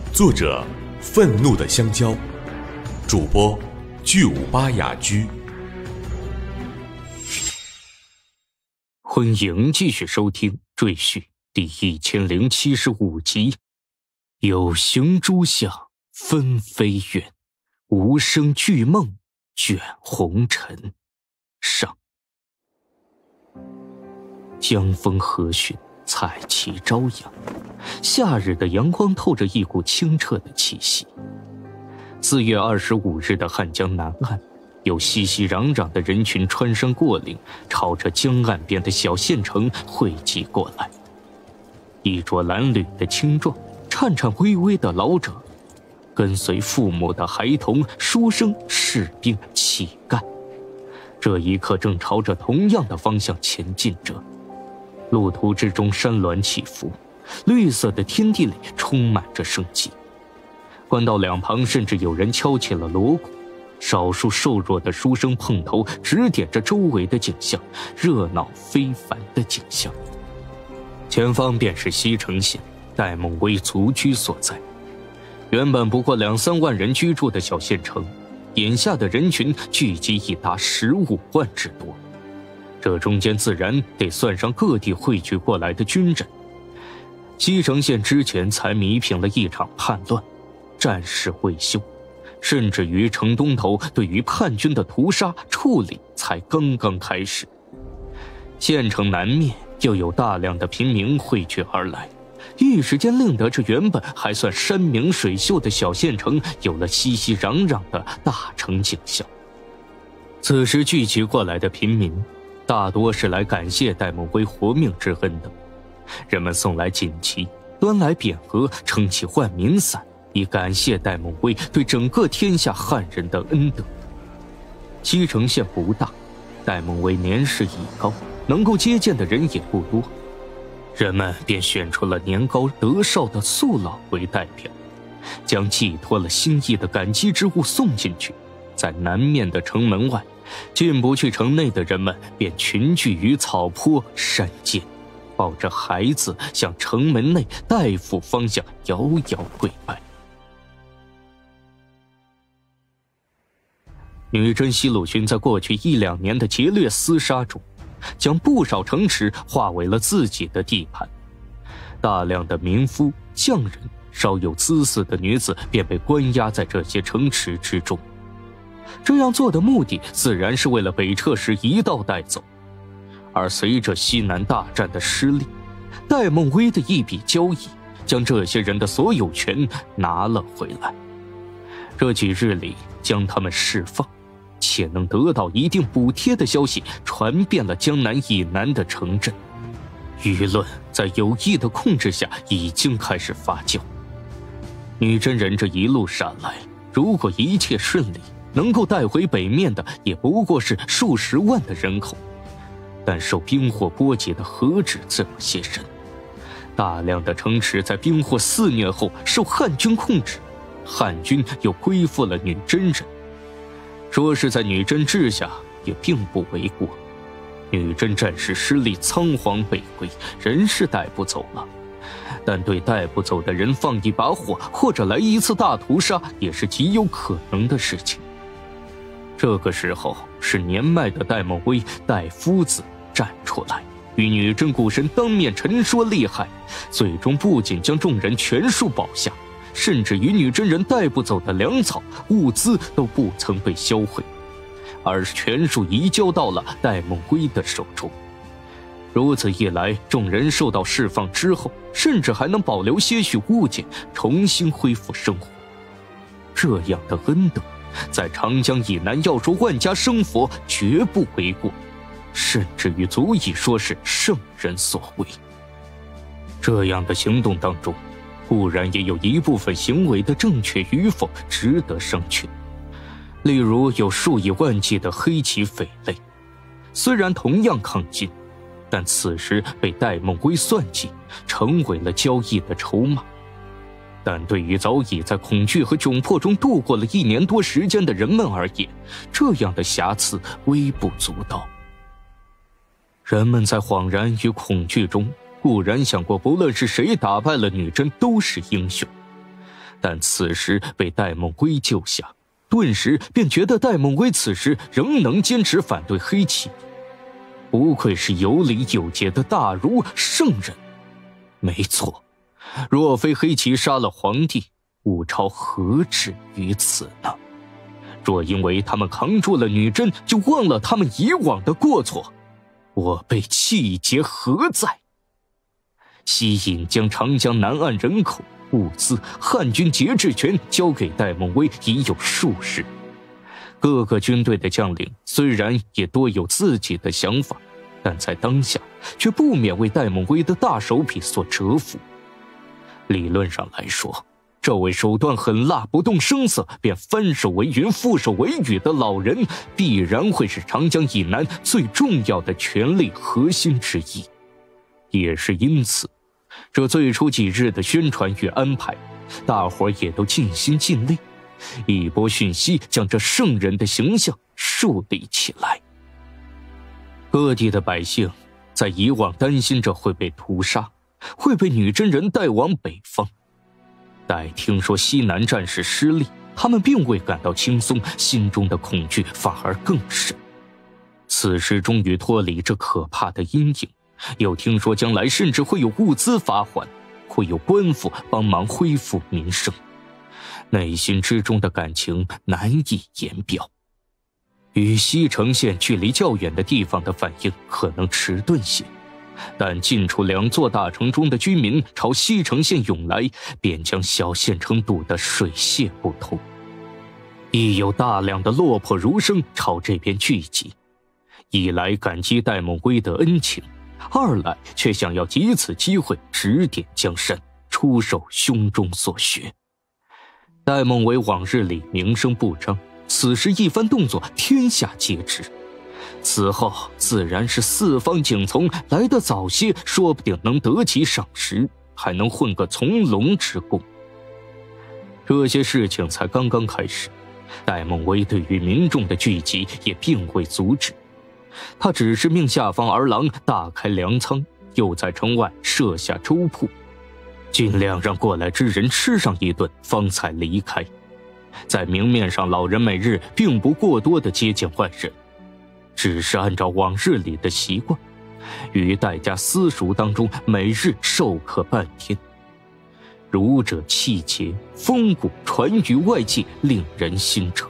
作者愤怒的香蕉，主播巨无巴雅居。 欢迎继续收听赘婿第1075集。有形诸相分飞远，无声巨梦卷红尘。上。江风和煦，彩旗朝阳，夏日的阳光透着一股清澈的气息。4月25日的汉江南岸，有熙熙攘攘的人群穿山过岭，朝着江岸边的小县城汇集过来。衣着褴褛的青壮，颤颤巍巍的老者，跟随父母的孩童、书生、士兵、乞丐，这一刻正朝着同样的方向前进着。路途之中山峦起伏，绿色的天地里充满着生机。官道两旁甚至有人敲起了锣鼓，少数瘦弱的书生碰头指点着周围的景象，热闹非凡的景象。前方便是西城县戴梦威族居所在。原本不过2-3万人居住的小县城，眼下的人群聚集已达15万之多。这中间自然得算上各地汇聚过来的军人。西城县之前才弥平了一场叛乱，战事未休，甚至于城东头对于叛军的屠杀处理才刚刚开始。县城南面又有大量的平民汇聚而来，一时间令得这原本还算山明水秀的小县城有了熙熙攘攘的大城景象。此时聚集过来的平民大多是来感谢戴梦威活命之恩的，人们送来锦旗，端来匾额，撑起万民伞，以感谢戴梦威对整个天下汉人的恩德。西城县不大，戴梦威年事已高，能够接见的人也不多，人们便选出了年高德少的宿老为代表，将寄托了心意的感激之物送进去。在南面的城门外，进不去城内的人们便群聚于草坡山间，抱着孩子向城门内戴府方向遥遥跪拜。女真西路军在过去1-2年的劫掠厮杀中，将不少城池化为了自己的地盘，大量的民夫、匠人、稍有姿色的女子便被关押在这些城池之中。这样做的目的自然是为了北撤时一道带走。而随着西南大战的失利，戴梦威的一笔交易将这些人的所有权拿了回来。这几日里将他们释放，且能得到一定补贴的消息传遍了江南以南的城镇，舆论在有意的控制下已经开始发酵。女真人这一路杀来，如果一切顺利，能够带回北面的也不过是数十万的人口，但受兵祸波及的何止这么些人？大量的城池在兵祸肆虐后受汉军控制，汉军又归附了女真人。说是在女真治下也并不为过，女真战士失利仓皇北归，人是带不走了，但对带不走的人放一把火或者来一次大屠杀也是极有可能的事情。这个时候是年迈的戴梦威戴夫子站出来，与女真古神当面陈说利害，最终不仅将众人全数保下，甚至于女真人带不走的粮草物资都不曾被销毁，而全数移交到了戴梦威的手中。如此一来，众人受到释放之后，甚至还能保留些许物件，重新恢复生活。这样的恩德在长江以南要说万家生佛绝不为过，甚至于足以说是圣人所为。这样的行动当中，固然也有一部分行为的正确与否值得商榷，例如有数以万计的黑旗匪类，虽然同样抗金，但此时被戴梦威算计，成为了交易的筹码。但对于早已在恐惧和窘迫中度过了1年多时间的人们而言，这样的瑕疵微不足道。人们在恍然与恐惧中固然想过，不论是谁打败了女真都是英雄， 但此时被戴梦归救下，顿时便觉得戴梦归此时仍能坚持反对黑旗，不愧是有礼有节的大儒圣人。没错，若非黑旗杀了皇帝，武朝何至于此呢？若因为他们扛住了女真，就忘了他们以往的过错，我辈气节何在？西引将长江南岸人口、物资、汉军节制权交给戴梦威已有数日，各个军队的将领虽然也多有自己的想法，但在当下却不免为戴梦威的大手笔所折服。理论上来说，这位手段狠辣、不动声色便翻手为云覆手为雨的老人，必然会是长江以南最重要的权力核心之一。也是因此，这最初几日的宣传与安排，大伙也都尽心尽力，一波讯息将这圣人的形象树立起来。各地的百姓在以往担心着会被屠杀，会被女真人带往北方，待听说西南战事失利，他们并未感到轻松，心中的恐惧反而更甚。此时终于脱离这可怕的阴影，又听说将来甚至会有物资发还，会有官府帮忙恢复民生，内心之中的感情难以言表。与西城县距离较远的地方的反应可能迟钝些，但近处两座大城中的居民朝西城县涌来，便将小县城堵得水泄不通。亦有大量的落魄儒生朝这边聚集，一来感激戴梦威的恩情，二来却想要藉此机会指点江山，出售胸中所学。戴梦威往日里名声不彰，此时一番动作，天下皆知。此后自然是四方警从，来得早些，说不定能得其赏识，还能混个从龙之功。这些事情才刚刚开始，戴梦威对于民众的聚集也并未阻止，他只是命下方儿郎大开粮仓，又在城外设下粥铺，尽量让过来之人吃上一顿，方才离开。在明面上，老人每日并不过多的接见外人，只是按照往日里的习惯，于戴家私塾当中每日授课半天。儒者气节风骨传于外界，令人心折。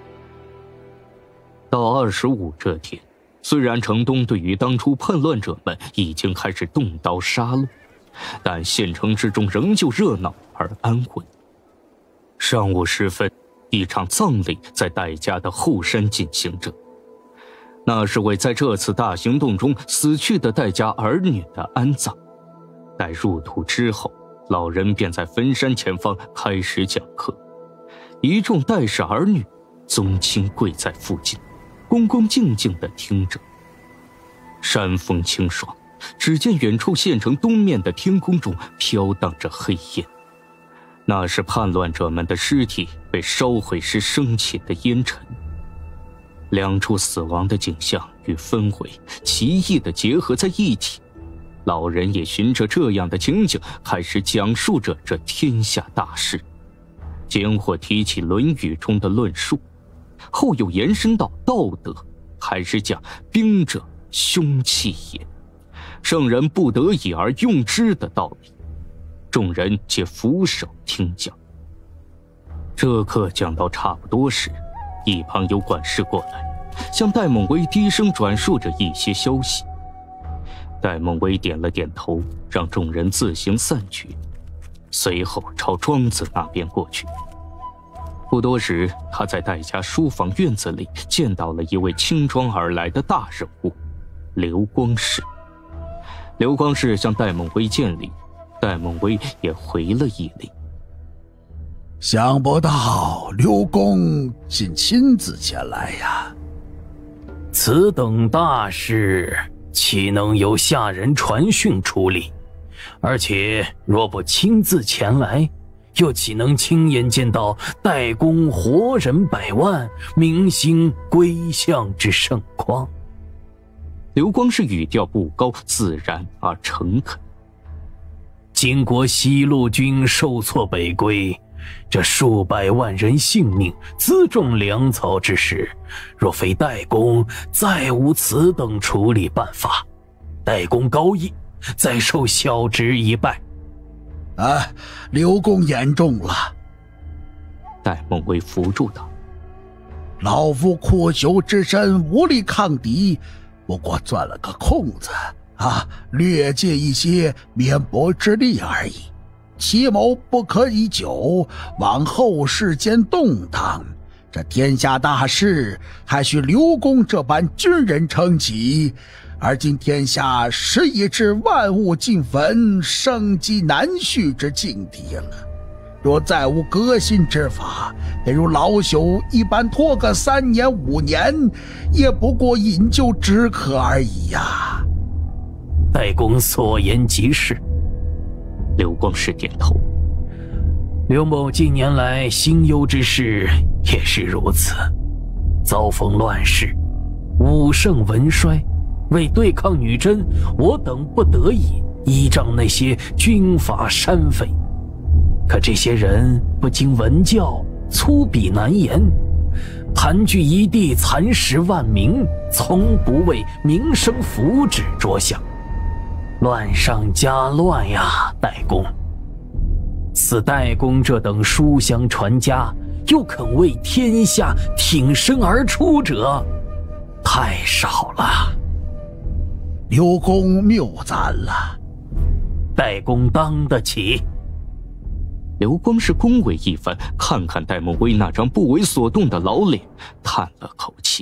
到25这天，虽然城东对于当初叛乱者们已经开始动刀杀戮，但县城之中仍旧热闹而安稳。上午时分，一场葬礼在戴家的后山进行着，那是为在这次大行动中死去的戴家儿女的安葬。待入土之后，老人便在坟山前方开始讲课，一众戴氏儿女宗亲跪在附近，恭恭敬敬地听着。山风清爽，只见远处县城东面的天空中飘荡着黑烟，那是叛乱者们的尸体被烧毁时升起的烟尘。两处死亡的景象与氛围奇异地结合在一起，老人也循着这样的情景开始讲述着这天下大事，间或提起《论语》中的论述，后又延伸到道德，开始讲兵者凶器也，圣人不得已而用之的道理。众人皆俯首听讲。这课讲到差不多时，一旁有管事过来，向戴梦威低声转述着一些消息。戴梦威点了点头，让众人自行散去，随后朝庄子那边过去。不多时，他在戴家书房院子里见到了一位轻装而来的大人物刘光世。刘光世向戴梦威见礼，戴梦威也回了一礼。 想不到刘公竟亲自前来呀！ 此等大事，岂能由下人传讯处理？而且若不亲自前来，又岂能亲眼见到戴公活人百万，民心归向之盛况？ 刘光是语调不高，自然而诚恳。 经国西路军受挫北归， 这数百万人性命，辎重粮草之时，若非代公，再无此等处理办法。代公高义，再受小侄一拜。 刘公言重了。 戴梦威扶住他。 老夫苦修之身，无力抗敌，不过钻了个空子略借一些绵薄之力而已。其谋不可以久，往后世间动荡，这天下大事还需刘公这般军人撑起。而今天下时已至万物尽焚、生机难续之境地了。若再无革新之法，得如老朽一般拖个3年5年，也不过饮鸩止渴而已呀。 代公所言极是。 刘光世点头。 刘某近年来兴忧之事也是如此，遭逢乱世，武盛文衰，为对抗女真，我等不得已依仗那些军阀山匪。可这些人不经文教，粗鄙难言，盘踞一地，蚕食万民，从不为民生福祉着想，乱上加乱呀！代公，此代公这等书香传家，又肯为天下挺身而出者，太少了。 刘公谬赞了， 代公当得起。 刘光世恭维一番，看看戴梦威那张不为所动的老脸，叹了口气。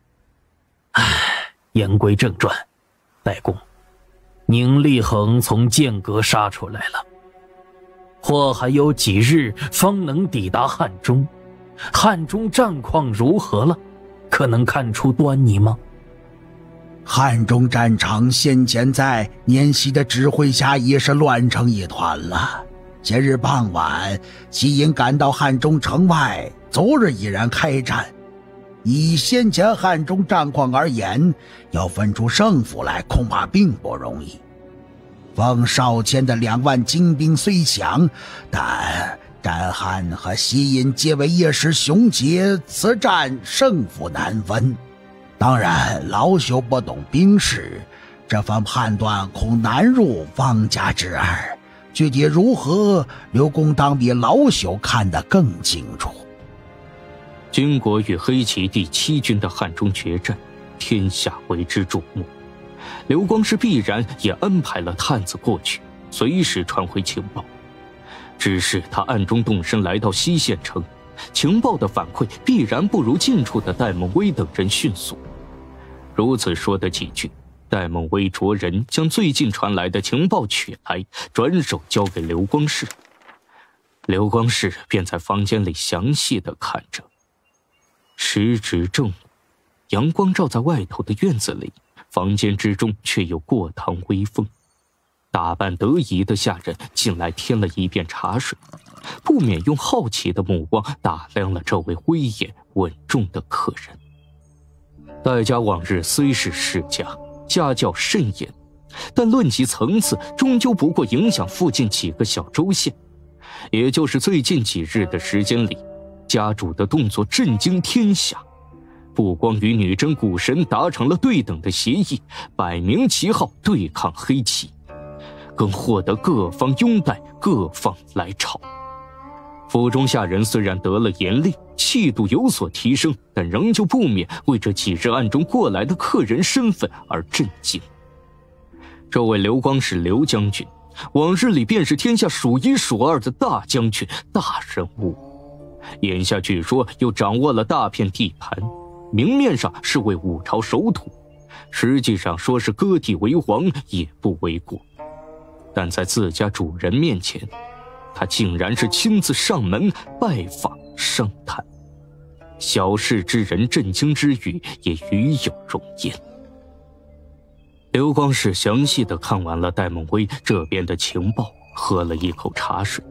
言归正传，代公，宁立恒从剑阁杀出来了，或还有几日方能抵达汉中？汉中战况如何了？可能看出端倪吗？ 汉中战场先前在年熙的指挥下也是乱成一团了。前日傍晚，齐营赶到汉中城外，昨日已然开战。以先前汉中战况而言，要分出胜负来恐怕并不容易。奉少谦的2万精兵虽强，但战汉和西营皆为夜时雄杰，此战胜负难分。当然老朽不懂兵事，这番判断恐难入方家之耳。具体如何，刘公当比老朽看得更清楚。 军国与黑旗第7军的汉中决战，天下为之瞩目。刘光世必然也安排了探子过去，随时传回情报。只是他暗中动身来到西县城，情报的反馈必然不如近处的戴梦威等人迅速。如此说的几句，戴梦威着人将最近传来的情报取来，转手交给刘光世。刘光世便在房间里详细地看着。时值正午，阳光照在外头的院子里，房间之中却有过堂微风。打扮得宜的下人进来添了一遍茶水，不免用好奇的目光打量了这位威严稳重的客人。戴家往日虽是世家，家教甚严，但论及层次，终究不过影响附近几个小州县。也就是最近几日的时间里，家主的动作震惊天下，不光与女真古神达成了对等的协议，摆明旗号对抗黑旗，更获得各方拥戴，各方来朝。府中下人虽然得了严令，气度有所提升，但仍旧不免为这几日暗中过来的客人身份而震惊。这位刘光世刘将军，往日里便是天下数1数2的大将军、大人物，眼下据说又掌握了大片地盘，明面上是为五朝守土，实际上说是割地为王也不为过。但在自家主人面前，他竟然是亲自上门拜访商谈，小事之人震惊之语也与有容焉。刘光世详细地看完了戴梦威这边的情报，喝了一口茶水。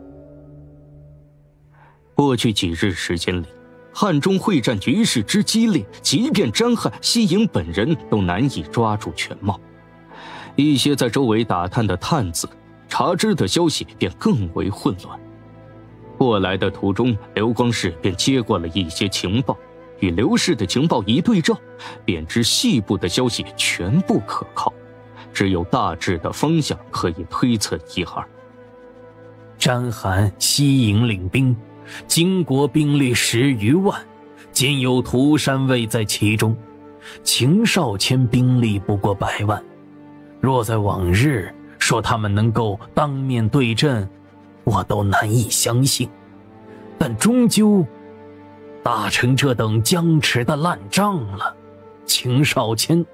过去几日时间里，汉中会战局势之激烈，即便詹汉、西营本人都难以抓住全貌。一些在周围打探的探子查知的消息便更为混乱。 过来的途中，刘光世便接过了一些情报，与刘氏的情报一对照，便知细部的消息全不可靠，只有大致的方向可以推测一二。 章邯西营领兵，金国兵力10余万，仅有涂山卫在其中，秦少谦兵力不过100万。若在往日说他们能够当面对阵，我都难以相信，但终究打成这等僵持的烂仗了。秦少谦，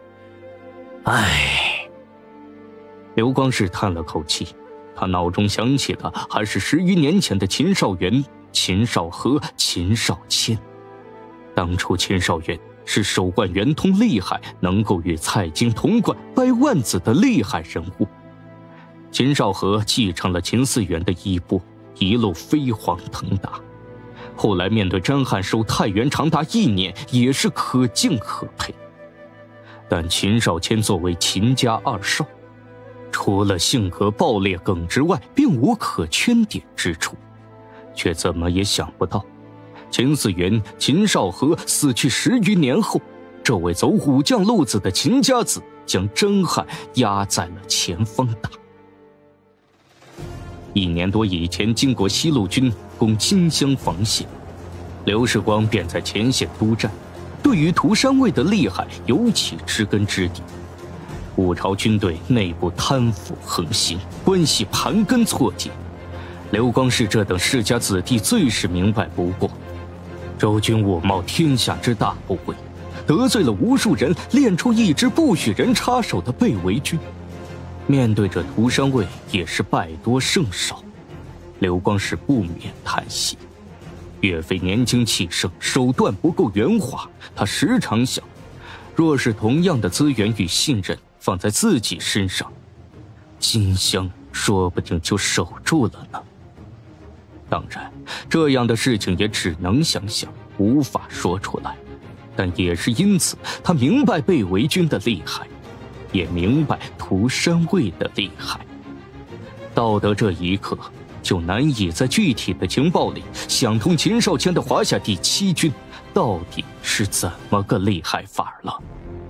刘光世叹了口气，他脑中想起的还是10余年前的秦少元、秦少和、秦少谦。当初秦少元是手贯圆通厉害，能够与蔡京同贯掰腕子的厉害人物。秦少和继承了秦嗣源的衣钵，一路飞黄腾达。后来面对章邯守太原长达1年，也是可敬可佩。但秦少谦作为秦家2少，除了性格暴烈耿直外，并无可圈点之处，却怎么也想不到，秦嗣源、秦少和死去10余年后，这位走武将路子的秦家子将章邯压在了前方打。1年多以前，经过西路军攻金乡防线，刘世光便在前线督战，对于涂山卫的厉害尤其知根知底。五朝军队内部贪腐横行，关系盘根错节，刘光世这等世家子弟最是明白不过。周军我冒天下之大不韪，得罪了无数人，练出一支不许人插手的被围军。面对着涂山卫也是败多胜少，刘光世不免叹息。岳飞年轻气盛，手段不够圆滑，他时常想，若是同样的资源与信任放在自己身上，金乡说不定就守住了呢。当然，这样的事情也只能想想，无法说出来。但也是因此，他明白被围军的厉害，也明白涂山卫的厉害。到得这一刻，就难以在具体的情报里想通秦少谦的华夏第7军到底是怎么个厉害法了。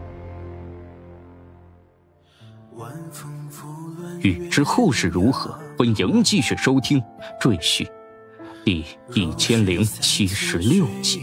欲知后事如何，欢迎继续收听《赘婿》第1076集。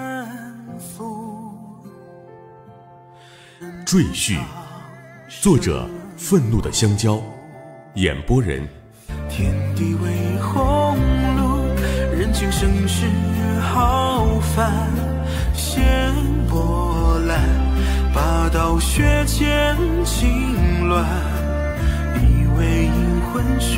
赘婿，作者愤怒的香蕉，演播人天地为鸿胪，人情盛世浩繁，掀波澜，霸道血溅情乱，以为阴魂